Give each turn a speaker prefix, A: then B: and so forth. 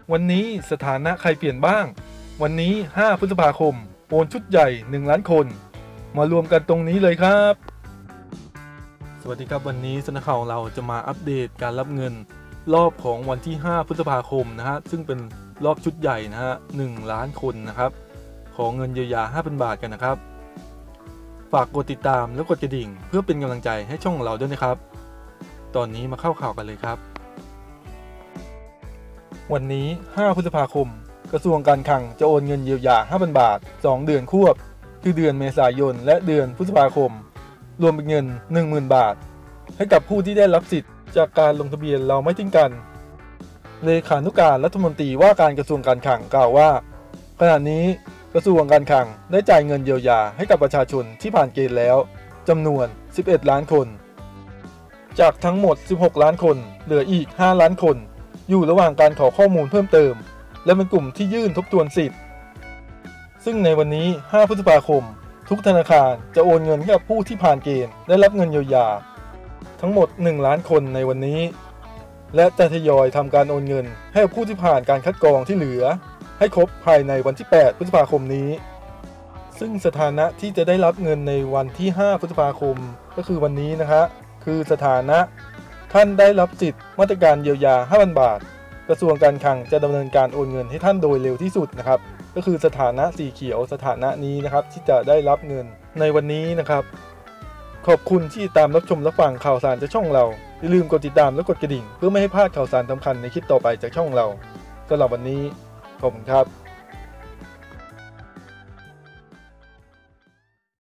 A: วันนี้สถานะใครเปลี่ยนบ้างวันนี้5 พฤษภาคมโอนชุดใหญ่1 ล้านคนมารวมกันตรงนี้เลยครับสวัสดีครับวันนี้สนักข่าวเราจะมาอัปเดตการรับเงินรอบของวันที่5 พฤษภาคมนะฮะซึ่งเป็นรอบชุดใหญ่นะฮะ1 ล้านคนนะครับของเงินเยียวยา 5,000 บาทกันนะครับฝากกดติดตามและกดกระดิ่งเพื่อเป็นกำลังใจให้ช่องเราด้วยนะครับตอนนี้มาเข้าข่าวกันเลยครับวันนี้5 พฤษภาคมกระทรวงการคลังจะโอนเงินเยียวยา 5,000 บาท2 เดือนควบคือเดือนเมษายนและเดือนพฤษภาคมรวมเป็นเงิน 10,000 บาทให้กับผู้ที่ได้รับสิทธิ์จากการลงทะเบียนเราไม่ทิ้งกันเลขานุการรัฐมนตรีว่าการกระทรวงการคลังกล่าวว่าขณะนี้กระทรวงการคลังได้จ่ายเงินเยียวยาให้กับประชาชนที่ผ่านเกณฑ์แล้วจำนวน11 ล้านคนจากทั้งหมด16 ล้านคนเหลืออีก5 ล้านคนอยู่ระหว่างการขอข้อมูลเพิ่มเติมและเป็นกลุ่มที่ยื่นทบทวนสิทธิ์ซึ่งในวันนี้5 พฤษภาคมทุกธนาคารจะโอนเงินให้กับผู้ที่ผ่านเกณฑ์ได้รับเงินเยียวยาทั้งหมด1 ล้านคนในวันนี้และจะทยอยทำการโอนเงินให้กับผู้ที่ผ่านการคัดกรองที่เหลือให้ครบภายในวันที่8 พฤษภาคมนี้ซึ่งสถานะที่จะได้รับเงินในวันที่5 พฤษภาคมก็คือวันนี้นะฮะคือสถานะท่านได้รับสิทธิ์มาตรการเยียวยา 5,000 บาทกระทรวงการคลังจะดำเนินการโอนเงินให้ท่านโดยเร็วที่สุดนะครับก็คือสถานะสีเขียวสถานะนี้นะครับที่จะได้รับเงินในวันนี้นะครับขอบคุณที่ตามรับชมรับฟังข่าวสารจากช่องเราอย่าลืมกดติดตามและกดกระดิ่งเพื่อไม่ให้พลาดข่าวสารสำคัญในคลิปต่อไปจากช่องเราสำหรับวันนี้ขอบคุณครับ